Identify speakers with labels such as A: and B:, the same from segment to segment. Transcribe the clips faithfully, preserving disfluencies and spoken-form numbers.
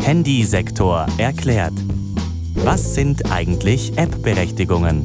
A: Handysektor erklärt. Was sind eigentlich App-Berechtigungen?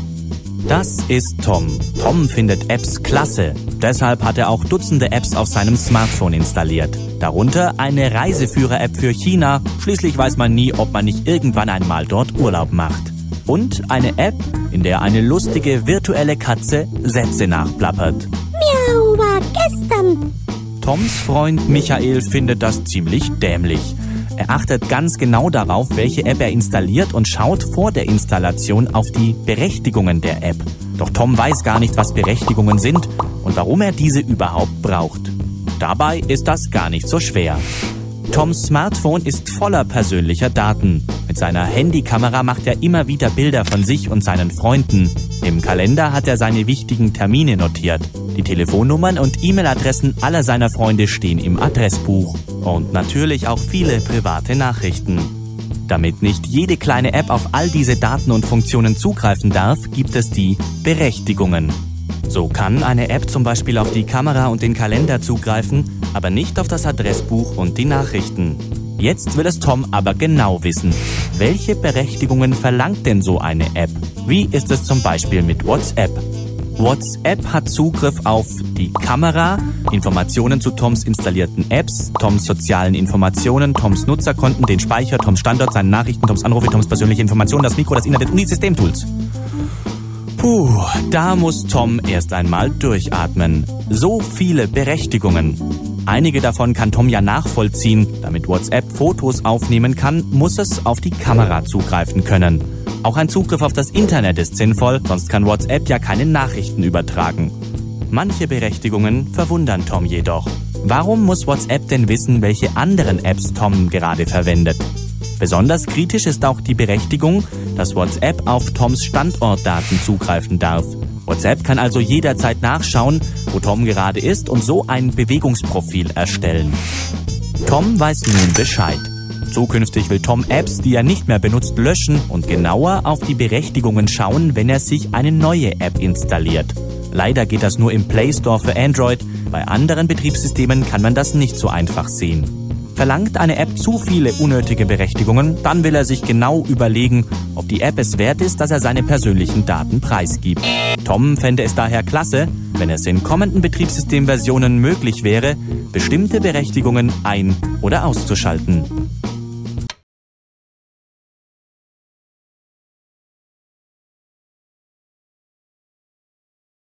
A: Das ist Tom. Tom findet Apps klasse. Deshalb hat er auch Dutzende Apps auf seinem Smartphone installiert. Darunter eine Reiseführer-App für China. Schließlich weiß man nie, ob man nicht irgendwann einmal dort Urlaub macht. Und eine App, in der eine lustige virtuelle Katze Sätze nachplappert.
B: Miau war gestern.
A: Toms Freund Michael findet das ziemlich dämlich. Er achtet ganz genau darauf, welche App er installiert und schaut vor der Installation auf die Berechtigungen der App. Doch Tom weiß gar nicht, was Berechtigungen sind und warum er diese überhaupt braucht. Dabei ist das gar nicht so schwer. Toms Smartphone ist voller persönlicher Daten. Mit seiner Handykamera macht er immer wieder Bilder von sich und seinen Freunden. Im Kalender hat er seine wichtigen Termine notiert. Die Telefonnummern und E-Mail-Adressen aller seiner Freunde stehen im Adressbuch. Und natürlich auch viele private Nachrichten. Damit nicht jede kleine App auf all diese Daten und Funktionen zugreifen darf, gibt es die Berechtigungen. So kann eine App zum Beispiel auf die Kamera und den Kalender zugreifen, aber nicht auf das Adressbuch und die Nachrichten. Jetzt will es Tom aber genau wissen. Welche Berechtigungen verlangt denn so eine App? Wie ist es zum Beispiel mit WhatsApp? WhatsApp hat Zugriff auf die Kamera, Informationen zu Toms installierten Apps, Toms sozialen Informationen, Toms Nutzerkonten, den Speicher, Toms Standort, seine Nachrichten, Toms Anrufe, Toms persönliche Informationen, das Mikro, das Internet und die Systemtools. Puh, da muss Tom erst einmal durchatmen. So viele Berechtigungen. Einige davon kann Tom ja nachvollziehen. Damit WhatsApp Fotos aufnehmen kann, muss es auf die Kamera zugreifen können. Auch ein Zugriff auf das Internet ist sinnvoll, sonst kann WhatsApp ja keine Nachrichten übertragen. Manche Berechtigungen verwundern Tom jedoch. Warum muss WhatsApp denn wissen, welche anderen Apps Tom gerade verwendet? Besonders kritisch ist auch die Berechtigung, dass WhatsApp auf Toms Standortdaten zugreifen darf. WhatsApp kann also jederzeit nachschauen, wo Tom gerade ist und so ein Bewegungsprofil erstellen. Tom weiß nun Bescheid. Zukünftig will Tom Apps, die er nicht mehr benutzt, löschen und genauer auf die Berechtigungen schauen, wenn er sich eine neue App installiert. Leider geht das nur im Play Store für Android. Bei anderen Betriebssystemen kann man das nicht so einfach sehen. Verlangt eine App zu viele unnötige Berechtigungen, dann will er sich genau überlegen, ob die App es wert ist, dass er seine persönlichen Daten preisgibt. Tom fände es daher klasse, wenn es in kommenden Betriebssystemversionen möglich wäre, bestimmte Berechtigungen ein- oder auszuschalten.